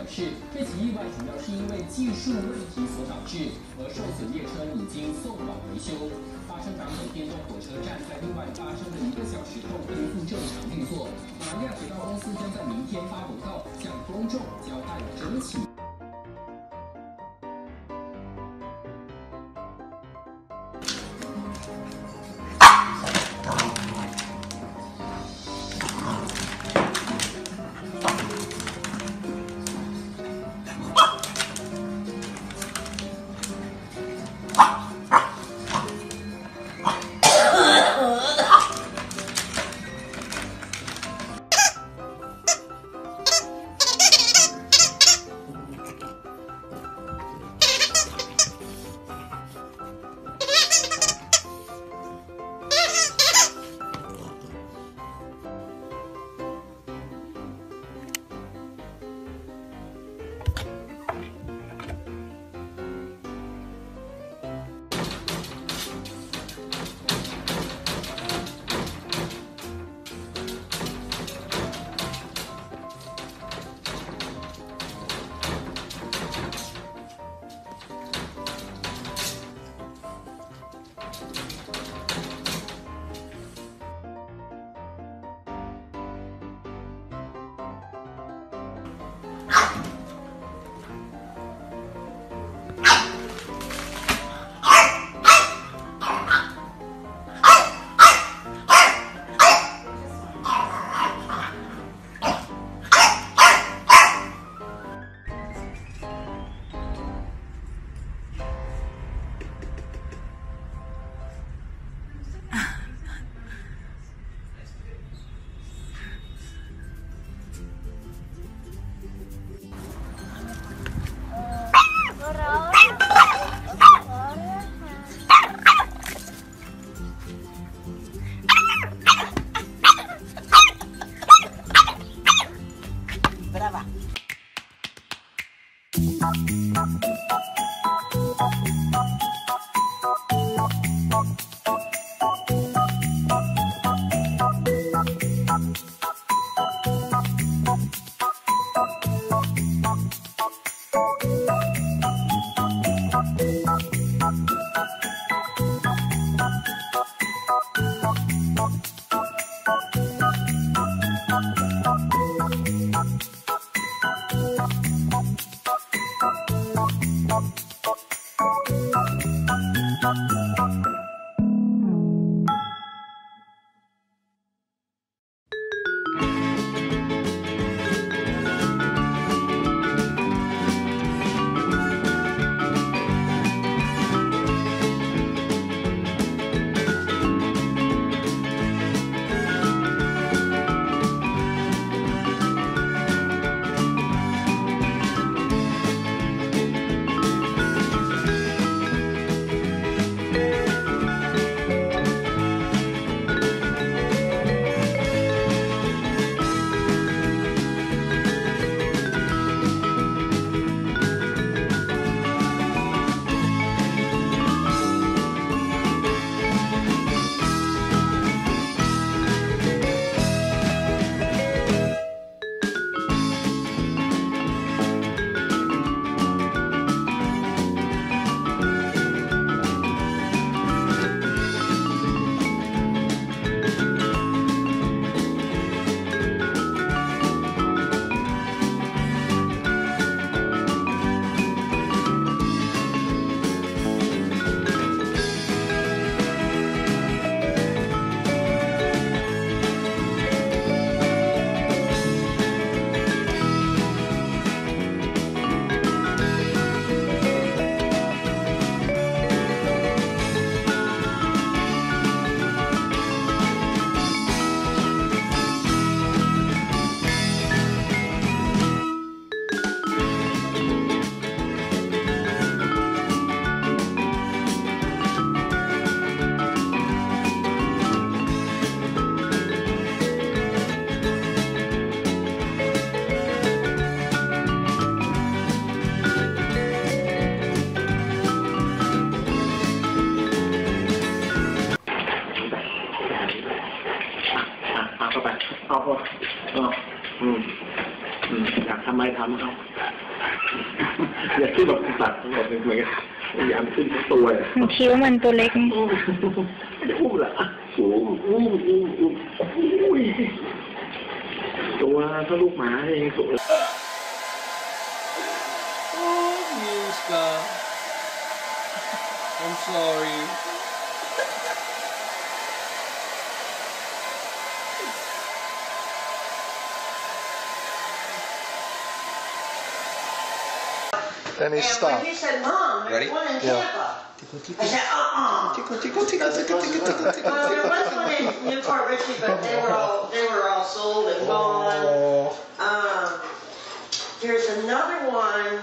示，这起意外主要是因为技术问题所导致，而受损列车已经送往维修。发生港北电动火车站在意外发生的1个小时后恢复正常运作。马利亚铁道公司将在明天发公告，向公众交代这起。 อยากทำอะไรทำเขาอยากขึ้นแบบสัตว์ทั้งหมดเลยเหมือนกันอยากขึ้นทั้งตัวเลยคิ้วมันตัวเล็กไม่ได้อุ้มเหรออุ้มตัวถ้าลูกหมาเองสุด Miuska, I'm sorry. Then he stopped. He said, "Mom, there's one in Tampa." I said, Tickle. Well, there was one in Newport Richie, but they were all sold and gone. Here's another one.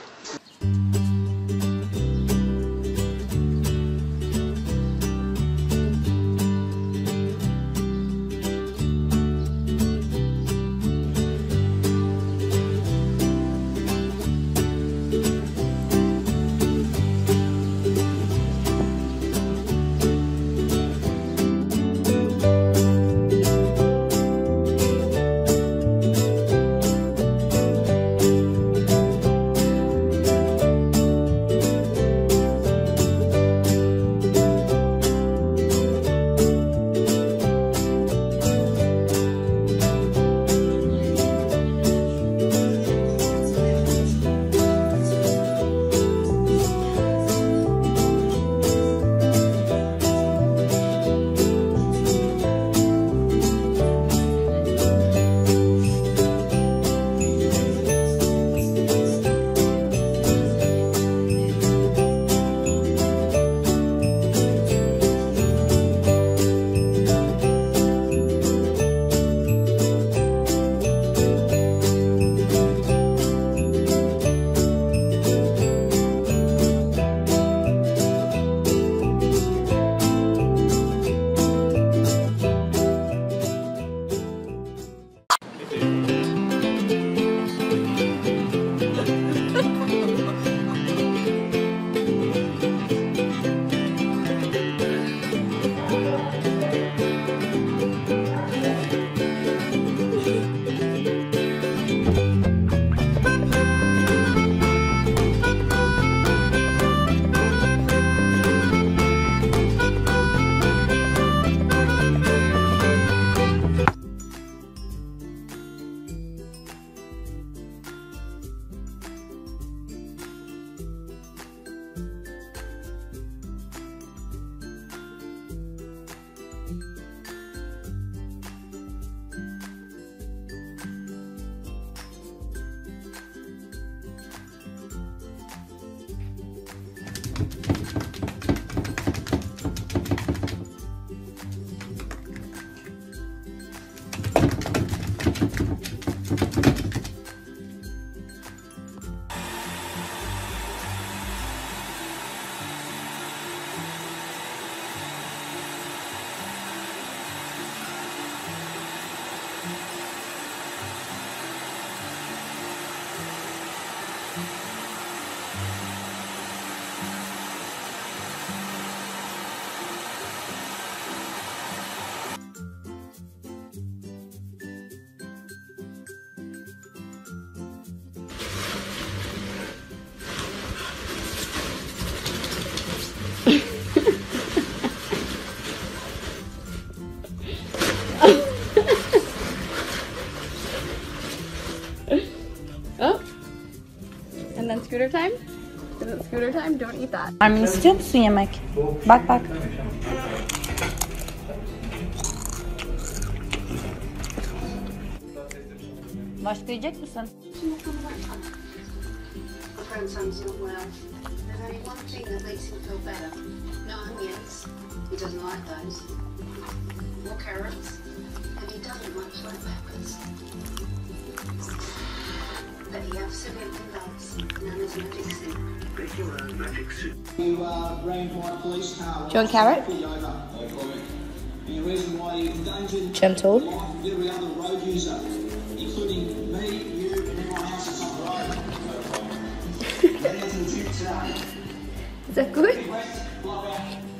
And then scooter time? Is it scooter time? Don't eat that. Armin istiyor musun yemek? Bak. Başka yiyecek misin? My grandson's not well. There's only one thing that makes him feel better. No onions. He doesn't like those. Or carrots. And he doesn't much like peppers. But he absolutely loves Nana's magic soup. Do you want carrot? Gentle. Is that good?